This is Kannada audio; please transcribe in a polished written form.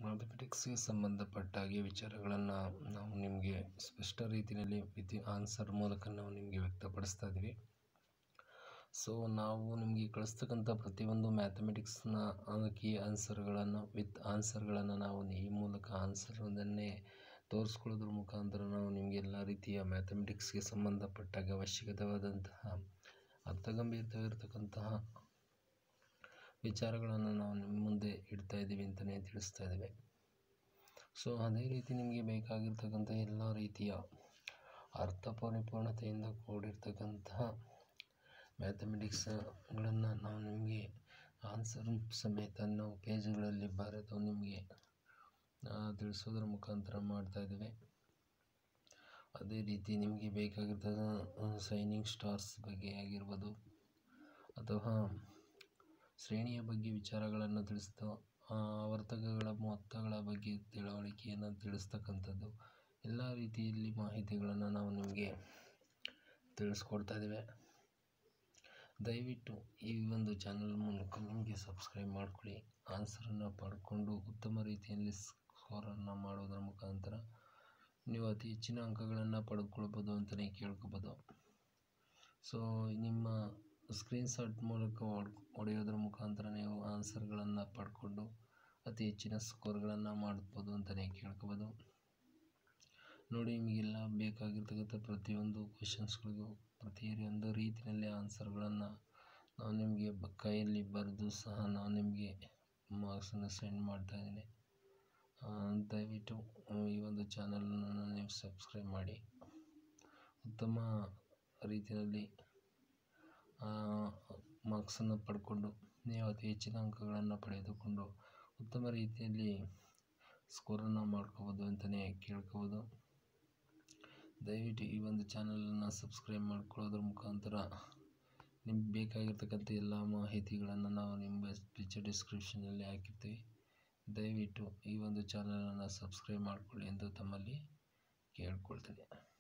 ಮ್ಯಾಥಮೆಟಿಕ್ಸ್ಗೆ ಸಂಬಂಧಪಟ್ಟ ಹಾಗೆ ವಿಚಾರಗಳನ್ನು ನಾವು ನಿಮಗೆ ಸ್ಪಷ್ಟ ರೀತಿಯಲ್ಲಿ ವಿತ್ ಆನ್ಸರ್ ಮೂಲಕ ನಾವು ನಿಮಗೆ ವ್ಯಕ್ತಪಡಿಸ್ತಾ ಇದ್ದೀವಿ. ಸೊ ನಾವು ನಿಮಗೆ ಕಳಿಸ್ತಕ್ಕಂಥ ಪ್ರತಿಯೊಂದು ಮ್ಯಾಥಮೆಟಿಕ್ಸ್ನ ಕೀ ಆನ್ಸರ್ಗಳನ್ನು ವಿತ್ ಆನ್ಸರ್ಗಳನ್ನು ನಾವು ಈ ಮೂಲಕ ಆನ್ಸರನ್ನೇ ತೋರಿಸ್ಕೊಳ್ಳೋದ್ರ ಮುಖಾಂತರ ನಾವು ನಿಮಗೆ ಎಲ್ಲ ರೀತಿಯ ಮ್ಯಾಥಮೆಟಿಕ್ಸ್ಗೆ ಸಂಬಂಧಪಟ್ಟಾಗ ಅವಶ್ಯಕವಾದಂತಹ ಅರ್ಥಗಂಭೀರವಾಗಿರ್ತಕ್ಕಂತಹ ವಿಚಾರಗಳನ್ನು ನಾವು ನಿಮ್ಮ ಮುಂದೆ ಇಡ್ತಾ ಇದ್ದೀವಿ ಅಂತಲೇ ತಿಳಿಸ್ತಾ ಇದ್ದೇವೆ. ಸೊ ಅದೇ ರೀತಿ ನಿಮಗೆ ಬೇಕಾಗಿರ್ತಕ್ಕಂಥ ಎಲ್ಲ ರೀತಿಯ ಅರ್ಥ ಪರಿಪೂರ್ಣತೆಯಿಂದ ಕೂಡಿರ್ತಕ್ಕಂತಹ ಮ್ಯಾಥಮೆಟಿಕ್ಸ್ಗಳನ್ನು ನಾವು ನಿಮಗೆ ಆನ್ಸರ್ ಸಮೇತ ನಾವು ಪೇಜ್ಗಳಲ್ಲಿ ಬರೆದು ನಿಮಗೆ ತಿಳಿಸೋದ್ರ ಮುಖಾಂತರ ಮಾಡ್ತಾ ಇದ್ದೇವೆ. ಅದೇ ರೀತಿ ನಿಮಗೆ ಬೇಕಾಗಿರ್ತಕ್ಕಂಥ ಸೈನಿಂಗ್ ಸ್ಟಾರ್ಸ್ ಬಗ್ಗೆ ಆಗಿರ್ಬೋದು ಅಥವಾ ಶ್ರೇಣಿಯ ಬಗ್ಗೆ ವಿಚಾರಗಳನ್ನು ತಿಳಿಸ್ತಾ ಆವರ್ತಕಗಳ ಮೊತ್ತಗಳ ಬಗ್ಗೆ ತಿಳುವಳಿಕೆಯನ್ನು ತಿಳಿಸ್ತಕ್ಕಂಥದ್ದು ಎಲ್ಲ ರೀತಿಯಲ್ಲಿ ಮಾಹಿತಿಗಳನ್ನು ನಾವು ನಿಮಗೆ ತಿಳಿಸ್ಕೊಡ್ತಾ ಇದ್ದೇವೆ. ದಯವಿಟ್ಟು ಈ ಒಂದು ಚಾನಲ್ ಮೂಲಕ ನಿಮಗೆ ಸಬ್ಸ್ಕ್ರೈಬ್ ಮಾಡ್ಕೊಳ್ಳಿ. ಆನ್ಸರನ್ನು ಪಡ್ಕೊಂಡು ಉತ್ತಮ ರೀತಿಯಲ್ಲಿ ಸ್ಕೋರನ್ನು ಮಾಡೋದ್ರ ಮುಖಾಂತರ ನೀವು ಅತಿ ಹೆಚ್ಚಿನ ಅಂಕಗಳನ್ನು ಪಡೆದುಕೊಳ್ಬೋದು ಅಂತಲೇ ಕೇಳ್ಕೊಬೋದು. ಸೊ ನಿಮ್ಮ ಸ್ಕ್ರೀನ್ಶಾಟ್ ಮೂಲಕ ಹೊಡೆಯೋದ್ರ ಮುಖಾಂತರ ನೀವು ಆನ್ಸರ್ಗಳನ್ನು ಪಡ್ಕೊಂಡು ಅತಿ ಹೆಚ್ಚಿನ ಸ್ಕೋರ್ಗಳನ್ನು ಮಾಡ್ಬೋದು ಅಂತಲೇ ಕೇಳ್ಕೊಬೋದು. ನೋಡಿ, ನಿಮಗೆಲ್ಲ ಬೇಕಾಗಿರ್ತಕ್ಕಂಥ ಪ್ರತಿಯೊಂದು ಕ್ವೆಶನ್ಸ್ಗಳಿಗೂ ಪ್ರತಿಯೊಂದು ರೀತಿಯಲ್ಲಿ ಆನ್ಸರ್ಗಳನ್ನು ನಾವು ನಿಮಗೆ ಕೈಯಲ್ಲಿ ಬರೆದು ಸಹ ನಾನು ನಿಮಗೆ ಮಾರ್ಕ್ಸನ್ನು ಸೆಂಡ್ ಮಾಡ್ತಾ ಇದ್ದೀನಿ. ದಯವಿಟ್ಟು ಈ ಒಂದು ಚಾನಲನ್ನು ನೀವು ಸಬ್ಸ್ಕ್ರೈಬ್ ಮಾಡಿ ಉತ್ತಮ ರೀತಿಯಲ್ಲಿ ಮಾರ್ಕ್ಸನ್ನು ಪಡ್ಕೊಂಡು ನೀವು ಅತಿ ಹೆಚ್ಚಿನ ಅಂಕಗಳನ್ನು ಪಡೆದುಕೊಂಡು ಉತ್ತಮ ರೀತಿಯಲ್ಲಿ ಸ್ಕೋರನ್ನು ಮಾಡ್ಕೋಬೋದು ಅಂತಲೇ ಕೇಳ್ಕೋಬೋದು. ದಯವಿಟ್ಟು ಈ ಒಂದು ಚಾನಲನ್ನು ಸಬ್ಸ್ಕ್ರೈಬ್ ಮಾಡ್ಕೊಳ್ಳೋದ್ರ ಮುಖಾಂತರ ನಿಮ್ಗೆ ಬೇಕಾಗಿರ್ತಕ್ಕಂಥ ಎಲ್ಲ ಮಾಹಿತಿಗಳನ್ನು ನಾವು ನಿಮ್ಮ ಡಿಸ್ಕ್ರಿಪ್ಷನಲ್ಲಿ ಹಾಕಿರ್ತೀವಿ. ದಯವಿಟ್ಟು ಈ ಒಂದು ಚಾನಲನ್ನು ಸಬ್ಸ್ಕ್ರೈಬ್ ಮಾಡಿಕೊಳ್ಳಿ ಎಂದು ತಮ್ಮಲ್ಲಿ ಕೇಳ್ಕೊಳ್ತೀನಿ.